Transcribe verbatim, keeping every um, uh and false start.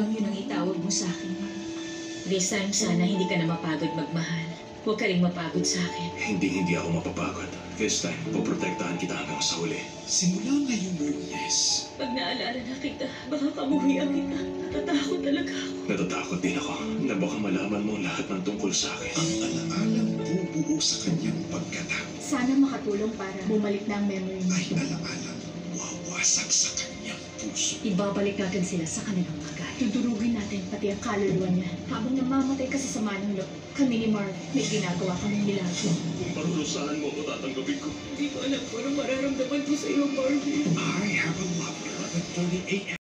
bang yun ang itawag mo sa akin? This time, sana hindi ka na mapagod magmahal. Huwag ka rin mapagod sa akin. Hindi, hindi ako mapapagod. This time, poprotektahan kita hanggang sa huli. Simula ngayong Lunes, Pag naalala na kita, baka kamuhian kita. Natatakot talaga ako. Natatakot din ako na baka malaman mo lahat ng tungkol sa akin. ang alaalang bubuo sa kanyang pagkatao Sana makatulong para bumalik na ang memory mo. ay alaalang wawasak sa kanyang puso. Ibabalik natin sila sa kanilang bagay. Tudurugin natin pati ang kaluluwa niya. Habang namamatay ka sa sama ng loob, kami ni Marv, may ginagawa kaming milagro. Kung parurusahan mo ako, tatanggapin ko. Hindi ko alam kung anong mararamdaman ko sa iyo, Marvin. I have a lover, eleven thirty a m